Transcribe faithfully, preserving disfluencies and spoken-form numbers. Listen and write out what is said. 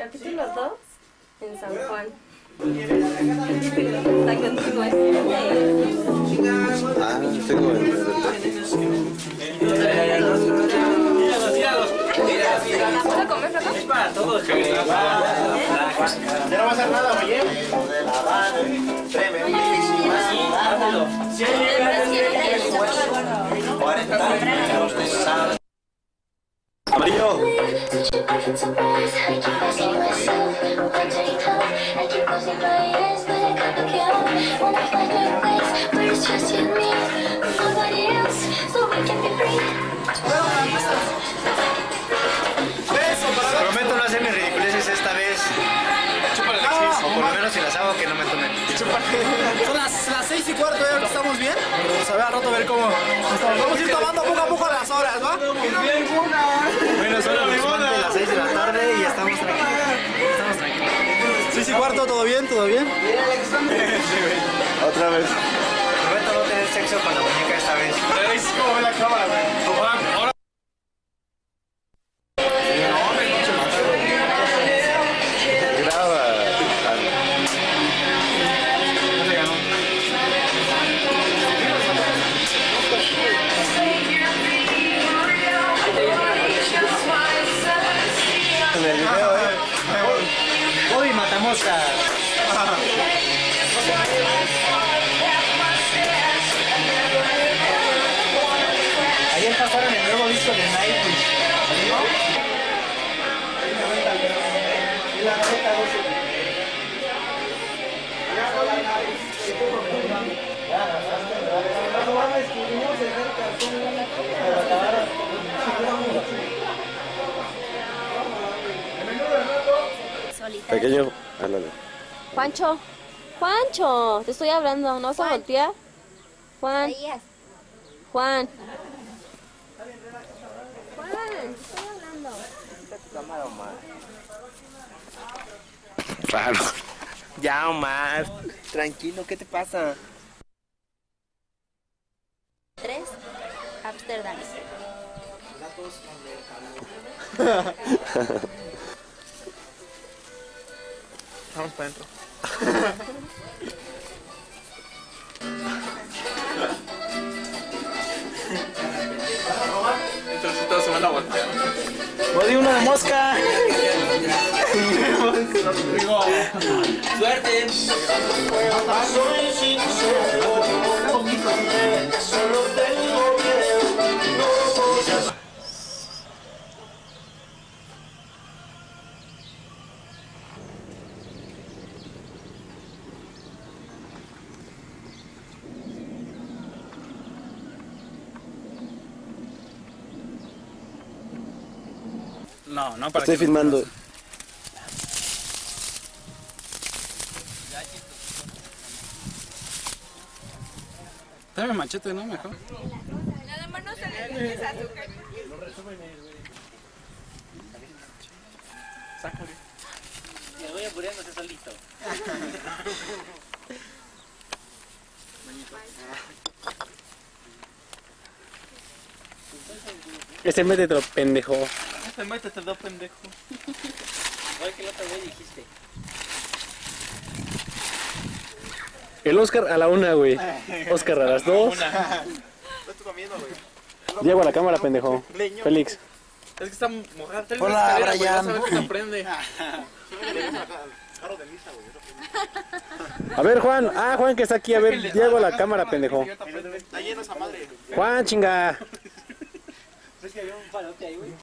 capítulo dos en San Juan. Está contigo, ¿eh? Ah, tengo el... ¿Vas a comer, Flaco? Es para todos. Ya no va a hacer nada, oye. Amarillo. Prometo no hacer mis ridiculeces esta vez. Chúpale, O por lo menos si las hago que no me tomen. Son las, las seis y cuarto, ya que estamos bien. Vamos a ver al rato a ver cómo estamos. Vamos a ir tomando poco a poco las horas, ¿va? Bueno, son aproximadamente las seis de la tarde y estamos tranquilos. Estamos tranquilos. seis y cuarto, ¿todo bien? ¿Todo bien? Otra vez. Prometo no tener sexo con la muñeca esta vez. Es como ve la cámara, güey. Ahora. Graba. En el video, eh. Uy, matamoscas. Ayer pasaron el nuevo disco de Nightwish. Pequeño. Ándale. Juancho, Juancho, te estoy hablando, ¿no vas a voltear? Juan, Juan. Juan, te estoy hablando. Claro. Ya, Omar. Tranquilo, ¿qué te pasa? Tres, Amsterdam. Vamos para adentro. Entonces todos se van a voltear. ¡Body uno de mosca! ¡Suerte! No, no para Estoy que- filmando. Dame machete, ¿no? Mejor. Nada más no se le eches azúcar. Sácale. Me voy apurándose solito. Este métetelo, pendejo. Te métete, dos pendejo. Igual que la otra vez dijiste. El Oscar a la una, güey. Oscar a las dos. Una. Diego a la cámara, pendejo. Félix. Es que está mojada. Está en Hola, la escalera, güey, Brian. vas a ver que se prende. A ver, Juan. Ah, Juan que está aquí. A ver, Diego a la cámara, pendejo. Está lleno esa madre. Juan, chinga. ¿Ves que había un palote ahí, güey?